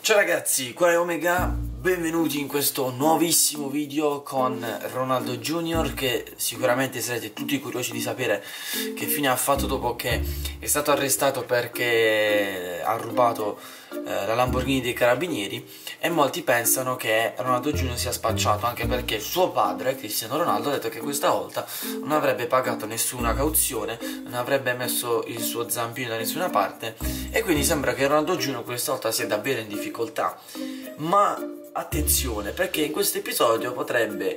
Ciao ragazzi, qua è Omega, benvenuti in questo nuovissimo video con Ronaldo Junior, che sicuramente sarete tutti curiosi di sapere che fine ha fatto dopo che è stato arrestato perché ha rubato la Lamborghini dei Carabinieri, e molti pensano che Ronaldo Junior sia spacciato, anche perché suo padre, Cristiano Ronaldo, ha detto che questa volta non avrebbe pagato nessuna cauzione, non avrebbe messo il suo zampino da nessuna parte, e quindi sembra che Ronaldo Junior questa volta sia davvero in difficoltà. Ma attenzione, perché in questo episodio potrebbe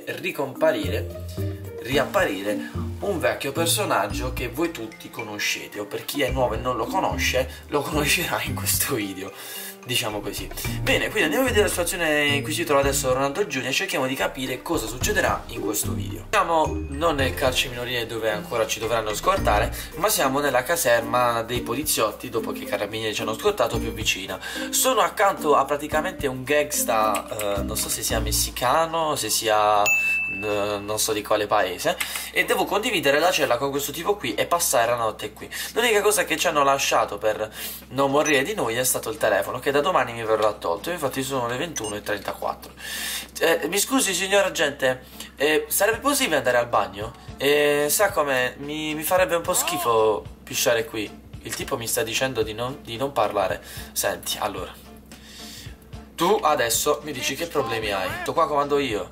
riapparire un vecchio personaggio che voi tutti conoscete, o per chi è nuovo e non lo conosce, lo conoscerà in questo video, diciamo così. Bene, quindi andiamo a vedere la situazione in cui si trova adesso Ronaldo Junior e cerchiamo di capire cosa succederà in questo video. Siamo non nel carcere minorile dove ancora ci dovranno scortare, ma siamo nella caserma dei poliziotti dopo che i carabinieri ci hanno scortato più vicina. Sono accanto a praticamente un gangsta, non so se sia messicano, se sia non so di quale paese, e devo condividere la cella con questo tipo qui e passare la notte qui. L'unica cosa che ci hanno lasciato per non morire di noi è stato il telefono, che da domani mi verrà tolto. Infatti sono le 21:34. Mi scusi signor agente, sarebbe possibile andare al bagno? Sa come mi farebbe un po' schifo pisciare qui. Il tipo mi sta dicendo di non parlare. Senti, allora, tu adesso mi dici che problemi hai. Sto qua comando io.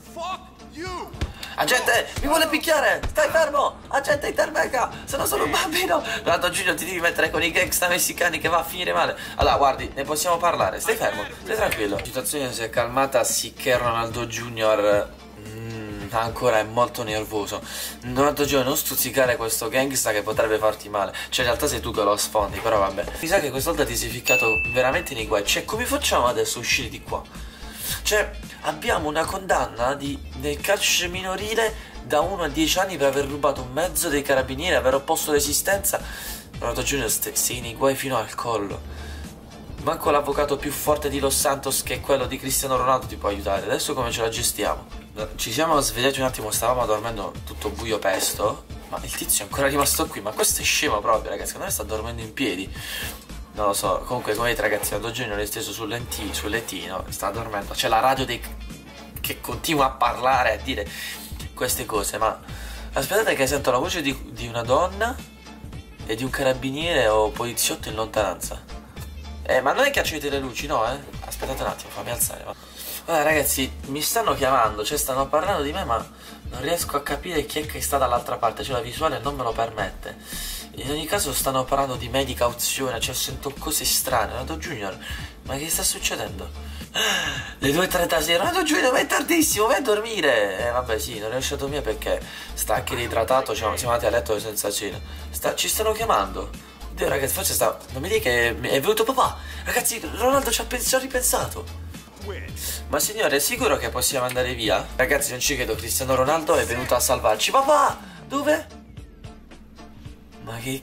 Agente, mi vuole picchiare! Stai fermo! Agente, intervenga! Se no sono un bambino! Ronaldo Junior, ti devi mettere con i gangsta messicani che va a finire male. Allora, guardi, ne possiamo parlare. Stai fermo, stai tranquillo. La situazione si è calmata, sicché Ronaldo Junior ancora è molto nervoso. Ronaldo Junior, non stuzzicare questo gangsta che potrebbe farti male. Cioè, in realtà sei tu che lo sfondi, però vabbè. Mi sa che questa volta ti sei ficcato veramente nei guai. Cioè, come facciamo adesso a uscire di qua? Cioè, abbiamo una condanna nel carcere minorile da 1 a 10 anni per aver rubato un mezzo dei carabinieri, aver opposto resistenza. Ronaldo Junior, sei nei guai fino al collo. Manco l'avvocato più forte di Los Santos, che è quello di Cristiano Ronaldo, ti può aiutare. Adesso come ce la gestiamo? Ci siamo svegliati un attimo, stavamo dormendo tutto buio pesto, ma il tizio è ancora rimasto qui. Ma questo è scemo proprio, ragazzi, secondo me sta dormendo in piedi. Non lo so, comunque come vedete ragazzi, Ronaldo Junior è steso sul lettino, sta dormendo. C'è la radio che continua a parlare, a dire queste cose, ma aspettate che sento la voce di una donna e di un carabiniere o poliziotto in lontananza. Ma non è che accendete le luci, no? Aspettate un attimo, fammi alzare. Allora ragazzi, mi stanno chiamando, cioè stanno parlando di me, ma non riesco a capire chi è che sta dall'altra parte, cioè la visuale non me lo permette. In ogni caso stanno parlando di me, di cauzione, cioè sento cose strane. Ronaldo Junior, ma che sta succedendo? Le 2:36, Ronaldo Junior, ma è tardissimo, vai a dormire. Vabbè sì, non riesco a dormire perché sta anche reidratato, siamo andati a letto senza cena. Ci stanno chiamando. Oddio ragazzi, forse non mi dica che è venuto papà. Ragazzi, Ronaldo ci ha ripensato. Ma signore, è sicuro che possiamo andare via? Ragazzi, non ci credo, Cristiano Ronaldo è venuto a salvarci. Papà, dove? Ma che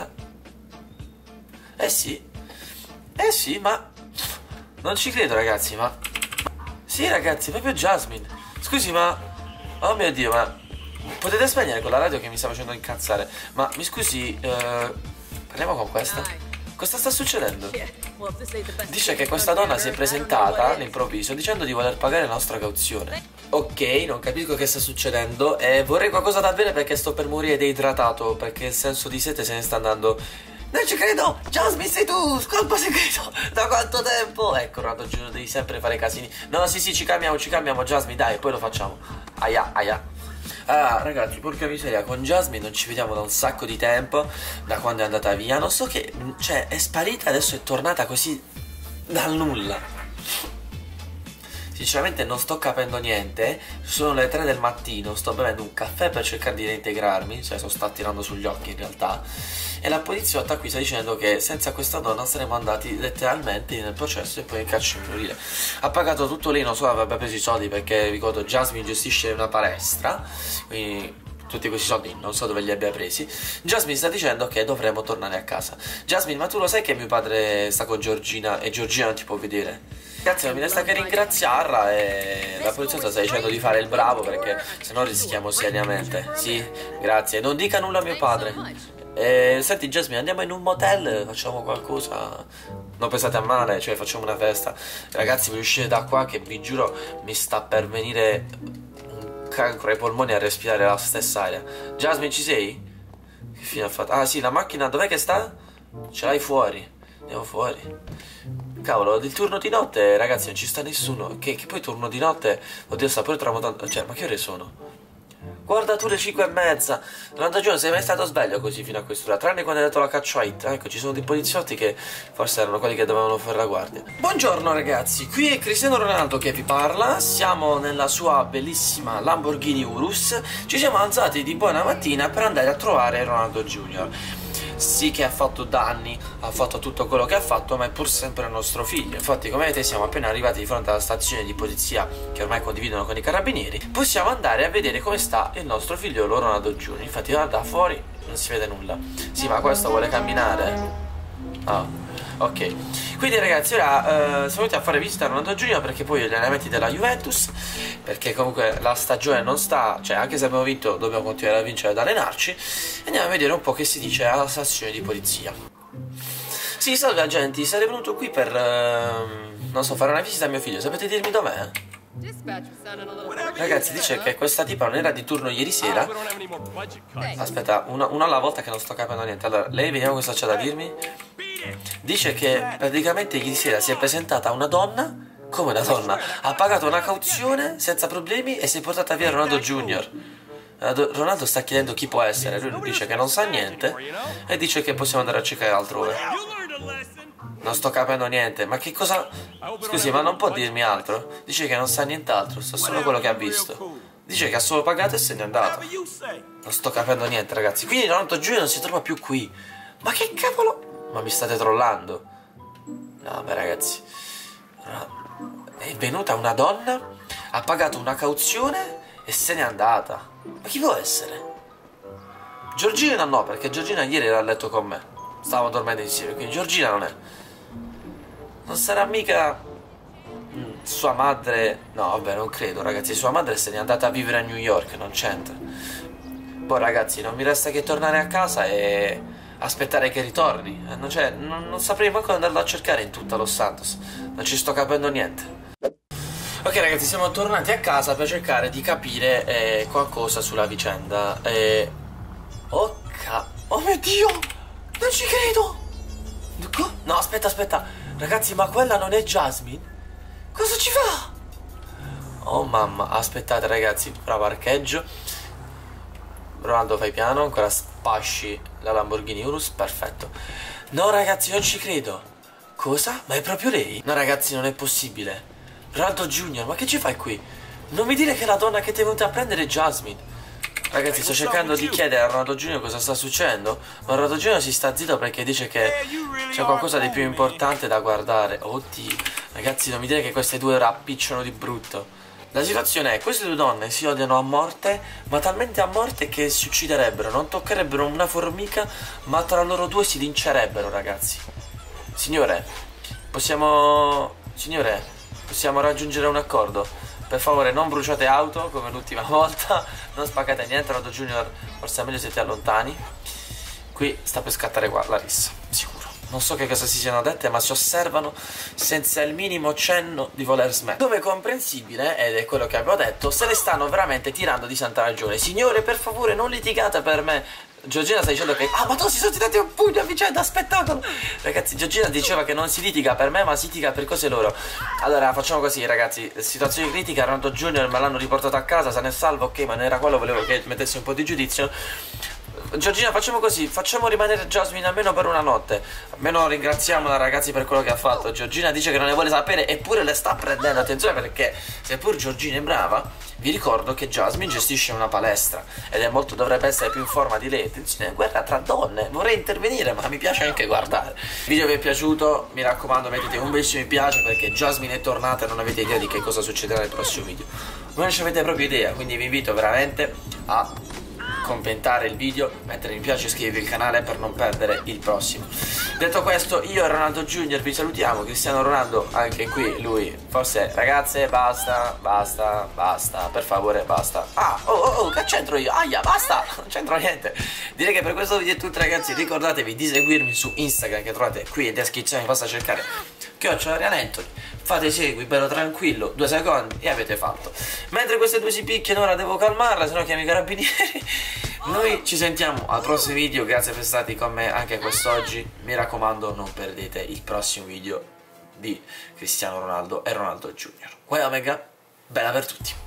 sì, ma non ci credo ragazzi, ma sì ragazzi, proprio Jasmine. Scusi, ma oh mio Dio, ma potete spegnere quella radio che mi sta facendo incazzare? Ma mi scusi, parliamo con questa? Cosa sta succedendo? Dice che questa donna si è presentata all'improvviso dicendo di voler pagare la nostra cauzione. Ok, non capisco che sta succedendo e vorrei qualcosa da bere perché sto per morire deidratato, perché il senso di sete se ne sta andando. Non ci credo! Jasmine, sei tu! Scolpo segreto! Da quanto tempo? Ecco, Ronaldo Junior, devi sempre fare casini. No, sì, ci calmiamo, Jasmine, dai, poi lo facciamo. Aia. Ah, ragazzi, porca miseria, con Jasmine non ci vediamo da un sacco di tempo, da quando è andata via. Non so che, cioè, è sparita e adesso è tornata così dal nulla. Sinceramente non sto capendo niente. Sono le 3 del mattino, sto bevendo un caffè per cercare di reintegrarmi, cioè sto tirando sugli occhi in realtà, e la poliziotta qui sta dicendo che senza questa donna saremmo andati letteralmente nel processo e poi in carcere minorile. Ha pagato tutto lei, non so, avrebbe preso i soldi perché ricordo Jasmine gestisce una palestra, quindi tutti questi soldi non so dove li abbia presi. Jasmine sta dicendo che dovremmo tornare a casa. Jasmine, ma tu lo sai che mio padre sta con Georgina e Georgina non ti può vedere? Ragazzi, non mi resta che ringraziarla, e la poliziotta sta dicendo di fare il bravo perché sennò rischiamo seriamente. Sì, grazie. Non dica nulla a mio padre. Senti Jasmine, andiamo in un motel, facciamo qualcosa. non pensate a male, cioè facciamo una festa. Ragazzi, voi uscite da qua che vi giuro mi sta per venire un cancro ai polmoni a respirare la stessa aria. Jasmine, ci sei? Che fine ha fatto? Ah sì, la macchina dov'è che sta? Ce l'hai fuori. Andiamo fuori. Cavolo, il turno di notte, ragazzi, non ci sta nessuno. Che poi turno di notte, oddio, sta pure tramontando. Cioè, ma che ore sono? Guarda tu le 5:30. Ronaldo Junior, sei mai stato sveglio così fino a quest'ora? Tranne quando hai dato la caccia a hit. Ecco, ci sono dei poliziotti che forse erano quelli che dovevano fare la guardia. Buongiorno ragazzi, qui è Cristiano Ronaldo che vi parla. Siamo nella sua bellissima Lamborghini Urus. Ci siamo alzati di buona mattina per andare a trovare Ronaldo Junior. Sì che ha fatto danni, ha fatto tutto quello che ha fatto, ma è pur sempre il nostro figlio. Infatti, come vedete, siamo appena arrivati di fronte alla stazione di polizia che ormai condividono con i carabinieri. Possiamo andare a vedere come sta il nostro figlio Ronaldo Junior. Infatti guarda, fuori non si vede nulla. Sì, ma questo vuole camminare. Ah, ok. Quindi ragazzi, ora siamo venuti a fare visita a Ronaldo Junior perché poi gli allenamenti della Juventus, perché comunque la stagione non sta, cioè anche se abbiamo vinto dobbiamo continuare a vincere ad allenarci. E andiamo a vedere un po' che si dice alla stazione di polizia. Sì, salve agenti, sarei venuto qui per, non so, fare una visita a mio figlio. Sapete dirmi dov'è? Ragazzi, dice che questa tipa non era di turno ieri sera. Aspetta, una alla volta che non sto capendo niente. Allora, lei vediamo cosa c'ha da dirmi. Dice che praticamente ieri sera si è presentata una donna. Come una donna? Ha pagato una cauzione senza problemi e si è portata via Ronaldo Junior. Ronaldo sta chiedendo chi può essere. Lui dice che non sa niente e dice che possiamo andare a cercare altrove. Non sto capendo niente. Ma che cosa... Scusi, ma non può dirmi altro? Dice che non sa nient'altro, sa solo quello che ha visto. Dice che ha solo pagato e se n'è andato. Non sto capendo niente, ragazzi. Quindi Ronaldo Junior non si trova più qui. Ma che cavolo... Ma mi state trollando? No, beh ragazzi, è venuta una donna, ha pagato una cauzione e se n'è andata. Ma chi può essere? Giorgina no, perché Giorgina ieri era a letto con me. Stavamo dormendo insieme, quindi Giorgina non è. Non sarà mica sua madre. No, vabbè, non credo, ragazzi. Sua madre se n'è andata a vivere a New York, non c'entra. Poi ragazzi, non mi resta che tornare a casa e aspettare che ritorni. Non saprei manco andarlo a cercare in tutta Los Santos. Non ci sto capendo niente. Ok ragazzi, siamo tornati a casa per cercare di capire qualcosa sulla vicenda. Oh mio Dio! Non ci credo! No, aspetta. Ragazzi, ma quella non è Jasmine? Cosa ci fa? Oh mamma, aspettate ragazzi, ora parcheggio. Ronaldo, fai piano, ancora spasci la Lamborghini Urus, perfetto. No ragazzi, non ci credo. Cosa? Ma è proprio lei? No ragazzi, non è possibile. Ronaldo Junior, ma che ci fai qui? Non mi dire che la donna che ti è venuta a prendere è Jasmine. Ragazzi, sto cercando di chiedere a Ronaldo Junior cosa sta succedendo, ma Ronaldo Junior si sta zitto perché dice che c'è qualcosa di più importante da guardare. Oddio, ragazzi, non mi dire che queste due rappicciano di brutto. La situazione è, queste due donne si odiano a morte, ma talmente a morte che si ucciderebbero, non toccherebbero una formica, ma tra loro due si lincerebbero, ragazzi. Signore, possiamo raggiungere un accordo? Per favore, non bruciate auto come l'ultima volta, non spaccate niente. Ronaldo Junior, forse è meglio se ti allontani. Qui sta per scattare qua la rissa, sicuro. Non so che cosa si siano dette, ma si osservano senza il minimo cenno di voler smettere. Come comprensibile, ed è quello che avevo detto, se le stanno veramente tirando di santa ragione. Signore, per favore, non litigate per me. Giorgina sta dicendo che... Ah, ma tu si sono tirati un pugno a vicenda, spettacolo! Ragazzi, Giorgina diceva che non si litiga per me, ma si litiga per cose loro. Allora, facciamo così, ragazzi. Situazione critica, Ronaldo Junior me l'hanno riportato a casa, se ne è salvo, ok, ma non era quello, volevo che mettessi un po' di giudizio. Giorgina, facciamo così, facciamo rimanere Jasmine almeno per una notte. Almeno ringraziamo la ragazzi per quello che ha fatto. Giorgina dice che non ne vuole sapere, eppure le sta prendendo. Attenzione, perché seppur Giorgina è brava, vi ricordo che Jasmine gestisce una palestra ed è molto, dovrebbe essere più in forma di lei. Attenzione, guerra tra donne. Vorrei intervenire, ma mi piace anche guardare. Il video vi è piaciuto? Mi raccomando, mettete un bellissimo mi piace, perché Jasmine è tornata e non avete idea di che cosa succederà nel prossimo video. Voi non ci avete proprio idea, quindi vi invito veramente a commentare il video, mettere mi piace e iscrivervi al canale per non perdere il prossimo. Detto questo, io e Ronaldo Junior vi salutiamo. Cristiano Ronaldo anche qui, lui forse, ragazze, basta, per favore, basta. Ah, oh, che c'entro io? Aia, basta, non c'entro niente. Direi che per questo video è tutto, ragazzi. Ricordatevi di seguirmi su Instagram, che trovate qui in descrizione, basta cercare @Rianentoli. Fate segui, bello tranquillo, 2 secondi e avete fatto. Mentre queste due si picchiano, ora devo calmarla, sennò chiamo i carabinieri. Noi ci sentiamo al prossimo video, grazie per essere stati con me anche quest'oggi. Mi raccomando, non perdete il prossimo video di Cristiano Ronaldo e Ronaldo Junior. Uè Omega, bella per tutti.